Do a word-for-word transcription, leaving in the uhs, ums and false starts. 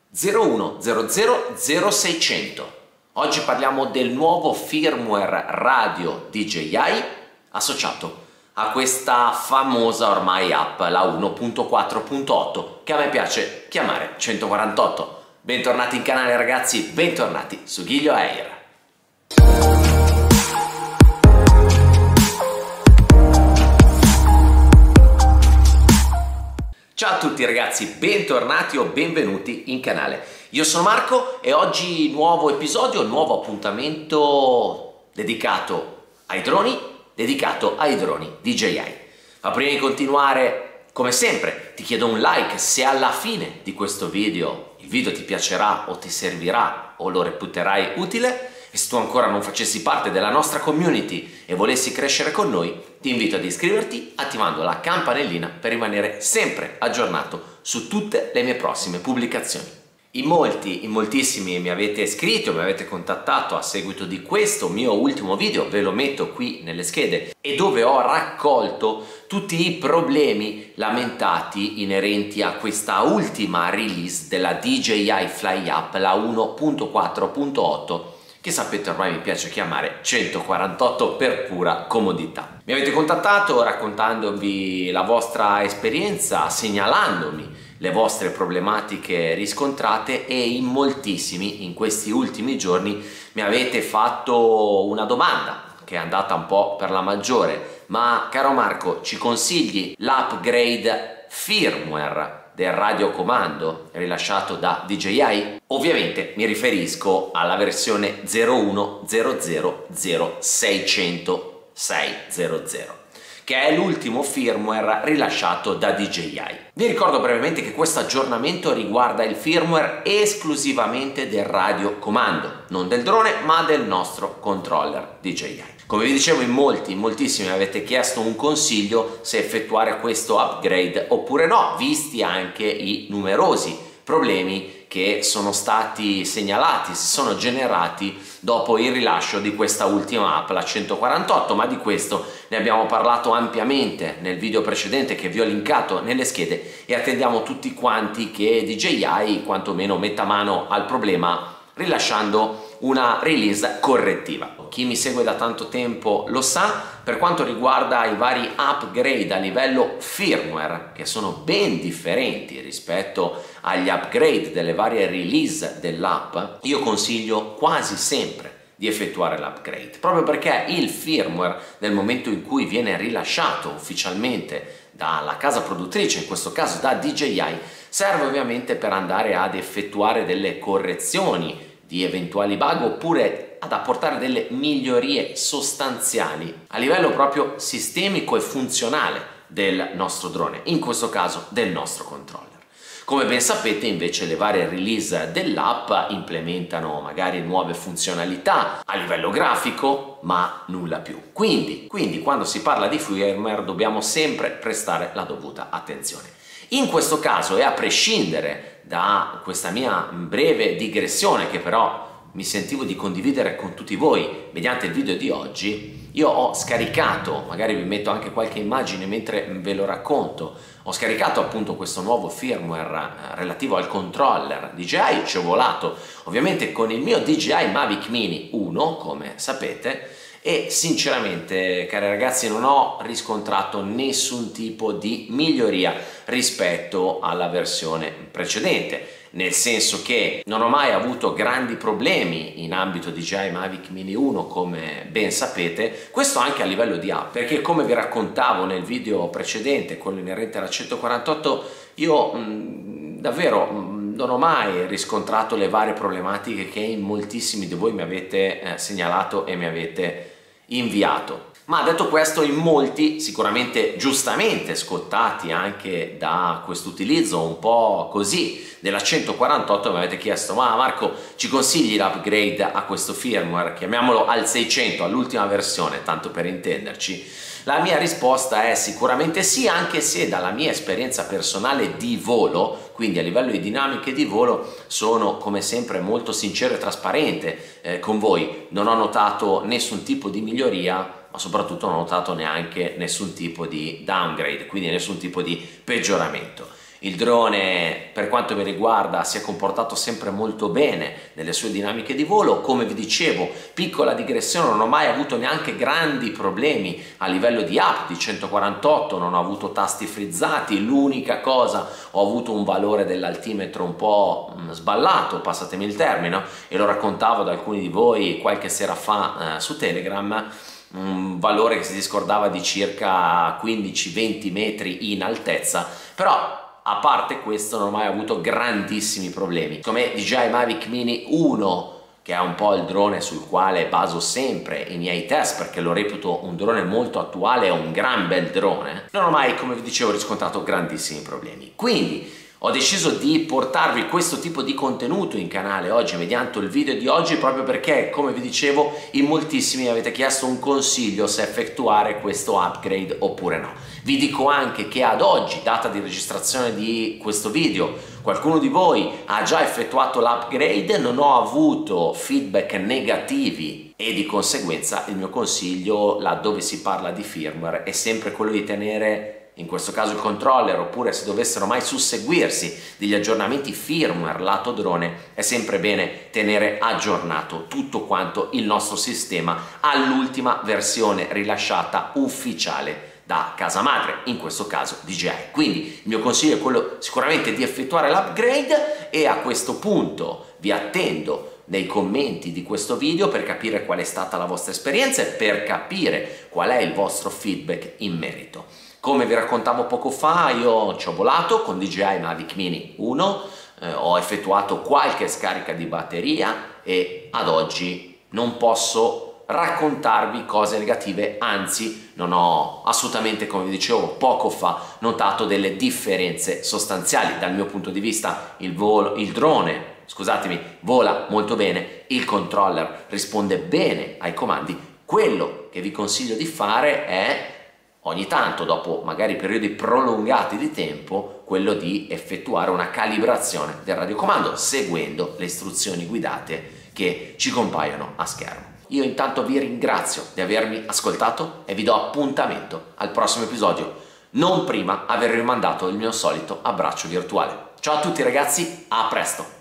zero uno zero zero zero seicento. Oggi parliamo del nuovo firmware radio D J I associato a questa famosa ormai app, la uno punto quattro punto otto, che a me piace chiamare centoquarantotto. Bentornati in canale ragazzi, bentornati su Giglio Air. Ciao a tutti ragazzi, bentornati o benvenuti in canale. Io sono Marco e oggi nuovo episodio, nuovo appuntamento dedicato ai droni, dedicato ai droni D J I. Ma prima di continuare, come sempre, ti chiedo un like se alla fine di questo video il video ti piacerà o ti servirà o lo reputerai utile. E se tu ancora non facessi parte della nostra community e volessi crescere con noi, ti invito ad iscriverti attivando la campanellina per rimanere sempre aggiornato su tutte le mie prossime pubblicazioni. In molti, in moltissimi mi avete scritto, mi avete contattato a seguito di questo mio ultimo video, ve lo metto qui nelle schede, e dove ho raccolto tutti i problemi lamentati inerenti a questa ultima release della D J I Fly App, la uno punto quattro punto otto, che sapete ormai mi piace chiamare centoquarantotto per pura comodità. Mi avete contattato raccontandovi la vostra esperienza, segnalandomi le vostre problematiche riscontrate, e in moltissimi in questi ultimi giorni mi avete fatto una domanda che è andata un po' per la maggiore: ma caro Marco, ci consigli l'upgrade firmware del radiocomando rilasciato da D J I? Ovviamente mi riferisco alla versione zero uno zero zero zero seicento seicento, che è l'ultimo firmware rilasciato da D J I. Vi ricordo brevemente che questo aggiornamento riguarda il firmware esclusivamente del radiocomando, non del drone ma del nostro controller D J I. Come vi dicevo, in molti, in moltissimi avete chiesto un consiglio se effettuare questo upgrade oppure no, visti anche i numerosi problemi che sono stati segnalati, si sono generati dopo il rilascio di questa ultima app, la centoquarantotto, ma di questo ne abbiamo parlato ampiamente nel video precedente che vi ho linkato nelle schede, e attendiamo tutti quanti che D J I quantomeno metta mano al problema rilasciando una release correttiva. Chi mi segue da tanto tempo lo sa, per quanto riguarda i vari upgrade a livello firmware, che sono ben differenti rispetto agli upgrade delle varie release dell'app, io consiglio quasi sempre di effettuare l'upgrade, proprio perché il firmware nel momento in cui viene rilasciato ufficialmente dalla casa produttrice, in questo caso da D J I, serve ovviamente per andare ad effettuare delle correzioni di eventuali bug oppure ad apportare delle migliorie sostanziali a livello proprio sistemico e funzionale del nostro drone, in questo caso del nostro controller. Come ben sapete, invece, le varie release dell'app implementano magari nuove funzionalità a livello grafico, ma nulla più. Quindi, quindi quando si parla di firmware dobbiamo sempre prestare la dovuta attenzione. In questo caso, e a prescindere da questa mia breve digressione che però mi sentivo di condividere con tutti voi mediante il video di oggi, io ho scaricato, magari vi metto anche qualche immagine mentre ve lo racconto, ho scaricato appunto questo nuovo firmware relativo al controller D J I, ci ho volato ovviamente con il mio D J I Mavic Mini uno, come sapete, e sinceramente, cari ragazzi, non ho riscontrato nessun tipo di miglioria rispetto alla versione precedente, nel senso che non ho mai avuto grandi problemi in ambito D J I Mavic Mini uno, come ben sapete, questo anche a livello di app, perché come vi raccontavo nel video precedente, quello inerente alla centoquarantotto, io mh, davvero mh, non ho mai riscontrato le varie problematiche che in moltissimi di voi mi avete eh, segnalato e mi avete inviato. Ma detto questo, in molti, sicuramente giustamente scottati anche da questo utilizzo un po' così della centoquarantotto, mi avete chiesto: ma Marco, ci consigli l'upgrade a questo firmware, chiamiamolo al seicento, all'ultima versione, tanto per intenderci? La mia risposta è sicuramente sì, anche se dalla mia esperienza personale di volo, quindi a livello di dinamiche di volo, sono come sempre molto sincero e trasparente eh, con voi. Non ho notato nessun tipo di miglioria, ma soprattutto non ho notato neanche nessun tipo di downgrade, quindi nessun tipo di peggioramento. Il drone, per quanto mi riguarda, si è comportato sempre molto bene nelle sue dinamiche di volo. Come vi dicevo, piccola digressione, non ho mai avuto neanche grandi problemi a livello di app di centoquarantotto, non ho avuto tasti frizzati. L'unica cosa, ho avuto un valore dell'altimetro un po' sballato, passatemi il termine, e lo raccontavo ad alcuni di voi qualche sera fa eh, su Telegram, un valore che si discordava di circa quindici venti metri in altezza, però a parte questo non ho mai avuto grandissimi problemi. Come D J I Mavic Mini uno, che è un po' il drone sul quale baso sempre i miei test perché lo reputo un drone molto attuale e un gran bel drone, non ho mai, come vi dicevo, riscontrato grandissimi problemi. Quindi ho deciso di portarvi questo tipo di contenuto in canale oggi mediante il video di oggi, proprio perché, come vi dicevo, in moltissimi avete chiesto un consiglio se effettuare questo upgrade oppure no. Vi dico anche che ad oggi, data di registrazione di questo video, qualcuno di voi ha già effettuato l'upgrade, non ho avuto feedback negativi e di conseguenza il mio consiglio, laddove si parla di firmware, è sempre quello di tenere in questo caso il controller, oppure se dovessero mai susseguirsi degli aggiornamenti firmware lato drone, è sempre bene tenere aggiornato tutto quanto il nostro sistema all'ultima versione rilasciata ufficiale da casa madre, in questo caso D J I. Quindi il mio consiglio è quello sicuramente di effettuare l'upgrade, e a questo punto vi attendo nei commenti di questo video per capire qual è stata la vostra esperienza e per capire qual è il vostro feedback in merito. Come vi raccontavo poco fa, io ci ho volato con D J I Mavic Mini uno, eh, ho effettuato qualche scarica di batteria e ad oggi non posso raccontarvi cose negative, anzi non ho assolutamente, come vi dicevo poco fa, notato delle differenze sostanziali. Dal mio punto di vista il, volo, il drone, scusatemi, vola molto bene, il controller risponde bene ai comandi. Quello che vi consiglio di fare è ogni tanto, dopo magari periodi prolungati di tempo, quello di effettuare una calibrazione del radiocomando seguendo le istruzioni guidate che ci compaiono a schermo. Io intanto vi ringrazio di avermi ascoltato e vi do appuntamento al prossimo episodio, non prima aver rimandato il mio solito abbraccio virtuale. Ciao a tutti ragazzi, a presto!